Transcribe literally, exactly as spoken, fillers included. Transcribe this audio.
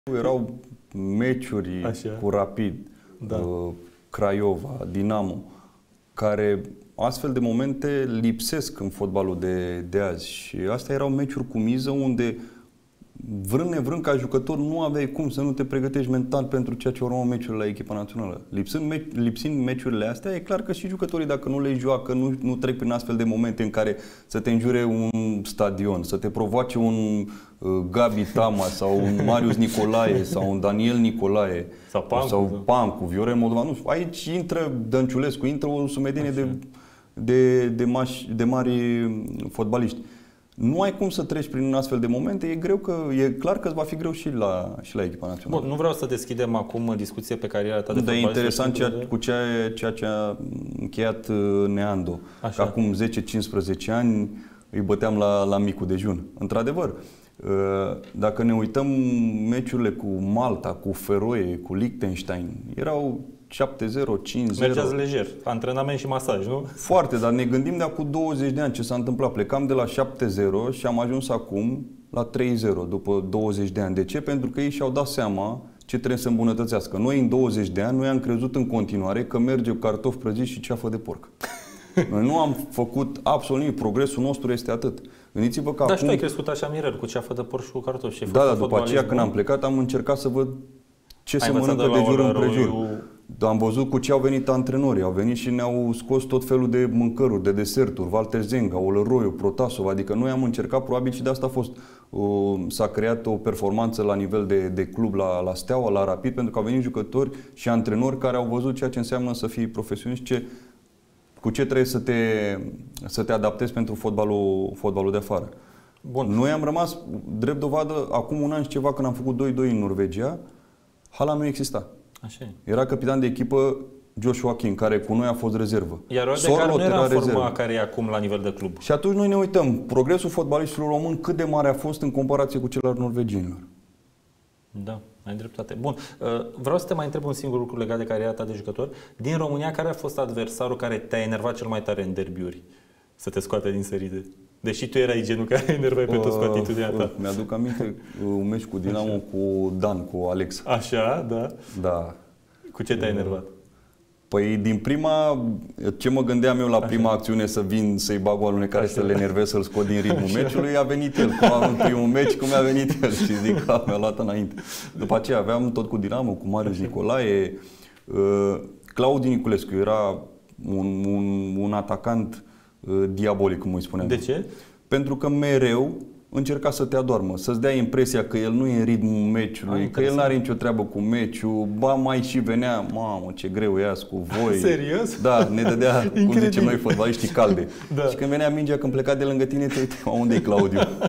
Erau meciuri Așa. cu Rapid, Da. uh, Craiova, Dinamo, care astfel de momente lipsesc în fotbalul de, de azi. Și astea erau meciuri cu miză unde, vrând nevrând, ca jucător, nu aveai cum să nu te pregătești mental pentru ceea ce urmau meciurile la echipa națională. Lipsind, me lipsind meciurile astea, e clar că și jucătorii, dacă nu le joacă, nu, nu trec prin astfel de momente în care să te înjure un stadion, să te provoace un uh, Gabi Tama sau un Marius Nicolae sau un Daniel Nicolae sau Pancu, sau Pancu, Viorel Moldovan. Nu știu, aici intră Dănciulescu, intră o sumedenie de, de, de, mași, de mari fotbaliști. Nu ai cum să treci prin astfel de momente, e greu că e clar că îți va fi greu și la, și la echipa națională. Bun, nu vreau să deschidem acum discuție pe cariera ta de Dar e interesant ceea, de... cu ceea, ceea ce a încheiat Neando. Că acum zece cincisprezece ani îi băteam la, la micul dejun. Într-adevăr, dacă ne uităm meciurile cu Malta, cu Feroe, cu Liechtenstein, erau șapte zero, cinci zero. Mergeați lejer, antrenament și masaj, nu? Foarte, dar ne gândim de acum douăzeci de ani ce s-a întâmplat. Plecam de la șapte zero și am ajuns acum la trei zero după douăzeci de ani. De ce? Pentru că ei și-au dat seama ce trebuie să îmbunătățească. Noi în douăzeci de ani, noi am crezut în continuare că merge cu cartofi prăjiți și ceafă de porc. Noi nu am făcut absolut nimic. Progresul nostru este atât. Gândiți-vă că Dar acum... și tu ai crescut așa, Mirel, cu ceafă de porc și cu cartofi. Și da, dar după aceea când am plecat am încercat să văd ce ai se mănâncă de, de jur împrejur. Roiu... Am văzut cu ce au venit antrenorii. Au venit și ne-au scos tot felul de mâncăruri, de deserturi, Walter Zenga, Olăroiu, Protasov. Adică noi am încercat, probabil și de asta a fost. Uh, s-a creat o performanță la nivel de, de club la, la Steaua, la Rapid, pentru că au venit jucători și antrenori care au văzut ceea ce înseamnă să fii profesionist, ce, cu ce trebuie să te, să te adaptezi pentru fotbalul, fotbalul de afară. Bun. Noi am rămas, drept dovadă, acum un an și ceva, când am făcut doi doi în Norvegia, hala nu exista. Așa e. Era capitan de echipă Joshua King, care cu noi a fost rezervă. Iar Odegaard nu era în forma care e acum la nivel de club. Și atunci noi ne uităm, progresul fotbaliștilor români cât de mare a fost în comparație cu cel al norvegienilor. Da, ai dreptate. Bun, vreau să te mai întreb un singur lucru legat de cariera ta de jucător. Din România, care a fost adversarul care te-a enervat cel mai tare în derbiuri? Să te scoate din sărite. Deși tu erai genul care enervai pe toți cu atitudinea ta. Mi-aduc aminte un meci cu Dinamo, cu Dan, cu Alex. Așa, da? Da. Cu ce te-a enervat? Păi din prima, ce mă gândeam eu la prima Așa. acțiune să vin să-i bag o alunecare, să le enervez, să-l scot din ritmul Așa. meciului, a venit el. Cum am în primul meci, cum a venit el și zic că mi-a luat înainte. După aceea aveam tot cu Dinamo, cu Marius Așa. Nicolae. Claudiu Niculescu era un, un, un atacant diabolic, cum îi spuneam. De ce? Pentru că mereu încerca să te adormă, să-ți dea impresia că el nu e în ritmul meciului, că el nu are nicio treabă cu meciul, ba mai și venea, mamă, ce greu e azi cu voi. Serios? Da, ne dădea, cum zicem noi, fotbaliștii calde. Da. Și când venea mingea, când pleca de lângă tine, te uite, unde e Claudiu?